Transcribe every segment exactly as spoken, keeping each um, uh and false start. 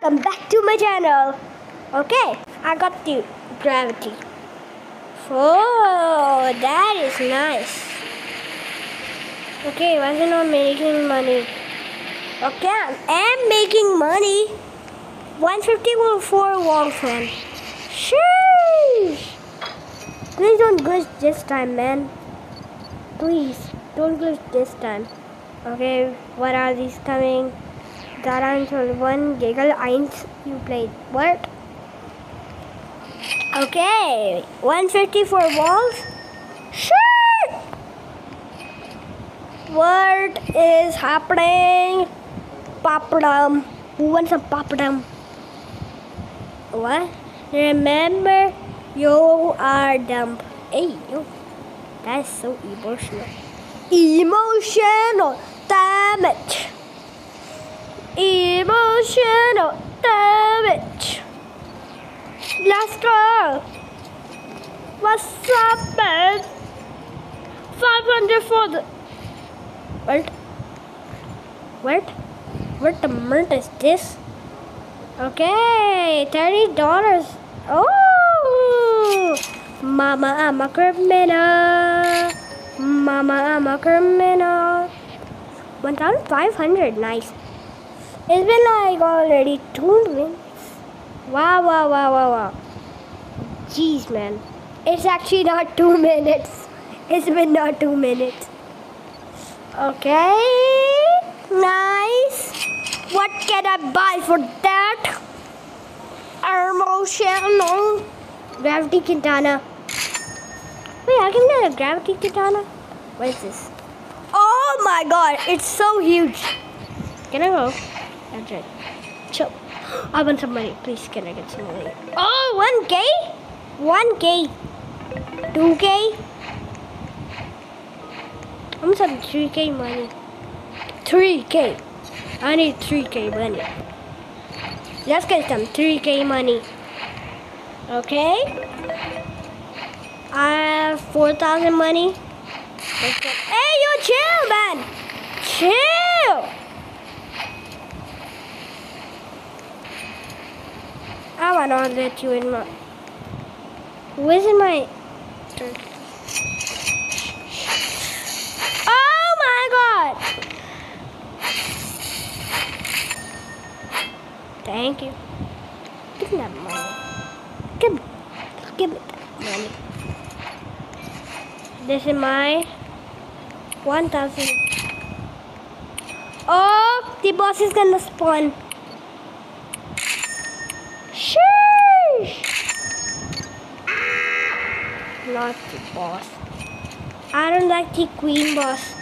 Welcome back to my channel. Okay, I got the gravity. Oh, that is nice. Okay, why is it not making money? Okay, I am making money. one fifty for Walkman. Sheesh. Please don't glitch this time, man. Please, don't glitch this time. Okay, what are these coming? Daran one Giggle eins you played. What? Okay, one fifty for walls. Sure. What is happening? Papadum. Who wants a papadum? What? Remember, you are dumb. Hey, yo. That's so emotional. Emotional damage. Emotional damage. Let's go. What's up, man? five hundred for the... What? What? What the murder is this? Okay, thirty dollars. Oh! Mama, I'm a criminal. Mama, I'm a criminal. one thousand five hundred, nice. It's been like already two minutes. Wow, wow, wow, wow, wow. Jeez, man. It's actually not two minutes. It's been not two minutes. Okay. Nice. What can I buy for that? Emotional. Gravity katana. Wait, I can get a gravity katana? What is this? Oh my god, it's so huge. Can I go? That's right. Chill. I want some money. Please, can I get some money? Oh, one K? one K. two K? I want some three K money. three K. I need three K money. Let's get some three K money. Okay. I have four thousand money. Let's get... Hey, you chill, man. Chill. I want to let you in my... Where's in my... Oh my god! Thank you. Give me that money. Give me, give me that money. This is my one thousand. Oh, the boss is gonna spawn. Sheesh! Not the boss. I don't like the queen boss.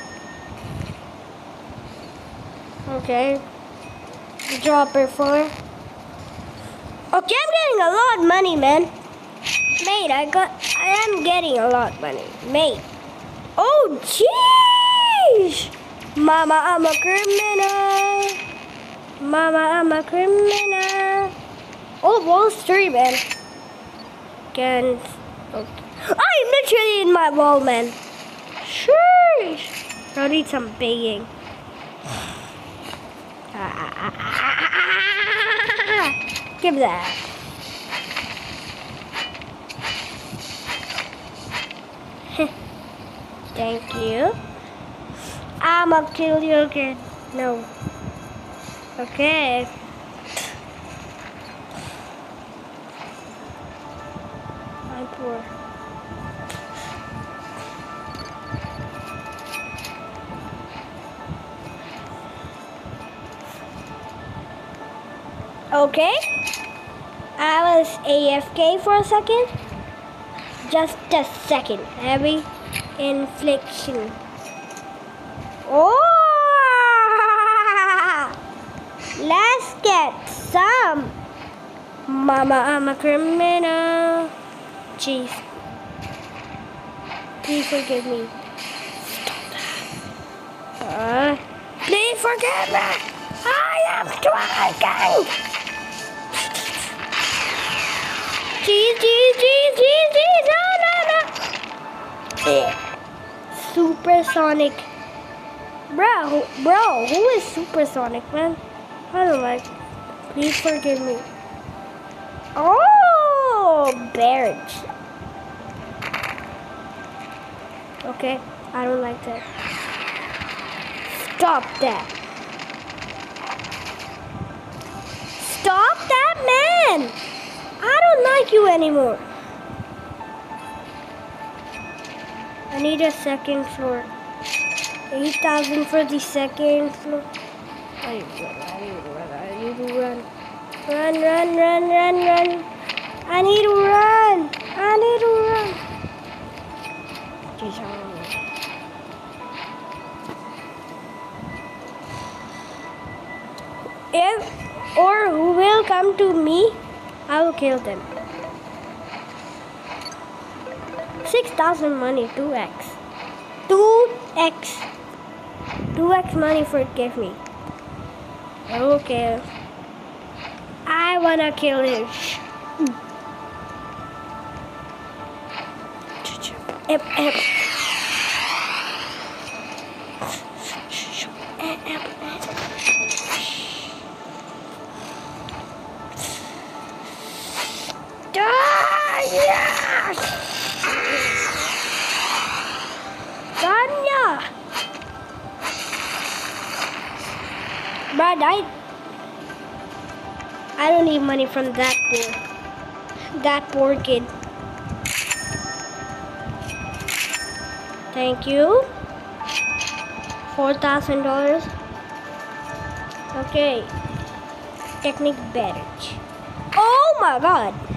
Okay. Dropper four. Okay, I'm getting a lot of money, man. Mate, I got I am getting a lot of money. Mate. Oh jeez! Mama, I'm a criminal. Mama, I'm a criminal. Oh, Wall Street, man. Can okay. I'm literally in my wall, man. Sheesh. I need some begging. Give that. Thank you. I'ma kill you again. No. Okay. I'm poor. Okay. I was A F K for a second. Just a second. Heavy infliction. Oh! Let's get some. Mama, I'm a criminal. Jeez. Please forgive me. Uh, please forgive me. I am trying. Jeez, jeez, jeez, jeez, jeez. No, no, no. Yeah. Supersonic. Bro, bro, who is Supersonic, man? I don't like. Please forgive me. Oh, Barrett. Okay, I don't like that. Stop that. Stop that, man. I don't like you anymore. I need a second floor. eight thousand for the second floor. I need to run, I need to run, I need to run. Run, run, run, run, run. I need to run. I need to run. Jeez, I don't know. If or who will come to me, I will kill them. six thousand money, two X. two X. two X money forgive me. Okay. I wanna kill him. Ep, ep. Ah, yes! Tanya! But I, I don't need money from that poor, that poor kid. Thank you. Four thousand dollars. Okay. Technique better. Oh my God.